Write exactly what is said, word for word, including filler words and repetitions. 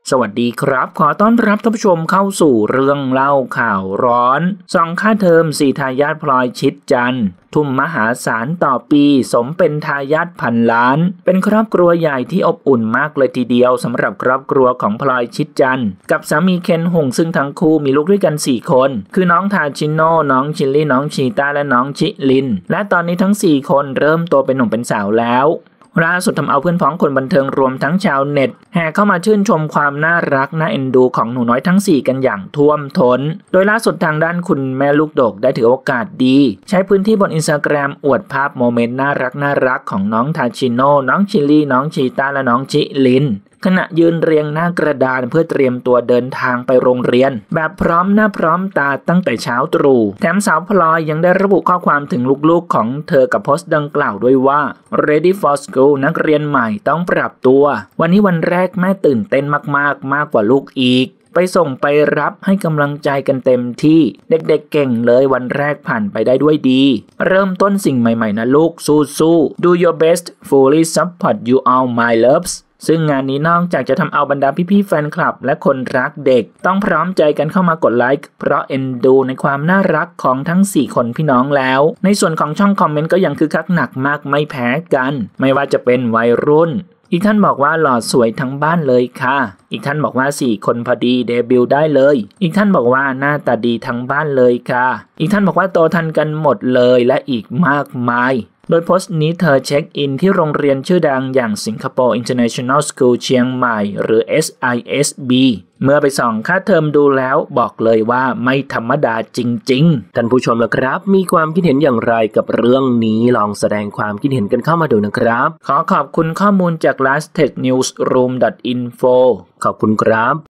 สวัสดีครับขอต้อนรับท่านผู้ชมเข้าสู่เรื่องเล่าข่าวร้อนส่องค่าเทอมสี่ทายาทพลอยชิดจันทร์ทุ่มมหาศาลต่อปีสมเป็นทายาทพันล้านเป็นครอบครัวใหญ่ที่อบอุ่นมากเลยทีเดียวสำหรับครอบครัวของพลอยชิดจันทร์กับสามีเคนหงซึ่งทั้งคู่มีลูกด้วยกันสี่คนคือน้องทาชิโน่น้องชิลลี่น้องชีต้าและน้องชิลินและตอนนี้ทั้งสี่คนเริ่มโตเป็นหนุ่มเป็นสาวแล้วล่าสุดทำเอาเพื่อนพ้องคนบันเทิงรวมทั้งชาวเน็ตแห่เข้ามาชื่นชมความน่ารักน่าเอ็นดูของหนูน้อยทั้งสี่กันอย่างท่วมท้นโดยล่าสุดทางด้านคุณแม่ลูกดกได้ถือโอกาสดีใช้พื้นที่บน Instagram อวดภาพโมเมนต์น่ารักน่ารักของน้องทาชิโน่น้องชิลลี่น้องชีต้าและน้องชิลินขณะยืนเรียงหน้ากระดานเพื่อเตรียมตัวเดินทางไปโรงเรียนแบบพร้อมหน้าพร้อมตาตั้งแต่เช้าตรู่แถมสาวพลอยยังได้ระบุข้อความถึงลูกๆของเธอกับโพสต์ดังกล่าวด้วยว่า ready for school นักเรียนใหม่ต้องปรับตัววันนี้วันแรกแม่ตื่นเต้นมากๆมากกว่าลูกอีกไปส่งไปรับให้กำลังใจกันเต็มที่เด็กๆ เก่งเลยวันแรกผ่านไปได้ด้วยดีเริ่มต้นสิ่งใหม่ๆนะลูกสู้ๆ do your best fully support you all my lovesซึ่งงานนี้นอกจากจะทำเอาบรรดาพี่ๆแฟนคลับและคนรักเด็กต้องพร้อมใจกันเข้ามากดไลค์เพราะเอ็นดูในความน่ารักของทั้งสี่คนพี่น้องแล้วในส่วนของช่องคอมเมนต์ก็ยังคึกคักหนักมากไม่แพ้กันไม่ว่าจะเป็นวัยรุ่นอีกท่านบอกว่าหล่อสวยทั้งบ้านเลยค่ะอีกท่านบอกว่าสี่คนพอดีเดบิวต์ได้เลยอีกท่านบอกว่าหน้าตาดีทั้งบ้านเลยค่ะอีกท่านบอกว่าโตทันกันหมดเลยและอีกมากมายโดยโพสต์นี้เธอเช็คอินที่โรงเรียนชื่อดังอย่างสิงคโปร์ International School เชียงใหม่หรือ เอส ไอ เอส บี เมื่อไปส่องค่าเทอมดูแล้วบอกเลยว่าไม่ธรรมดาจริงๆท่านผู้ชมล่ะครับมีความคิดเห็นอย่างไรกับเรื่องนี้ลองแสดงความคิดเห็นกันเข้ามาดูนะครับขอขอบคุณข้อมูลจาก last tech newsroom dot info ขอบคุณครับ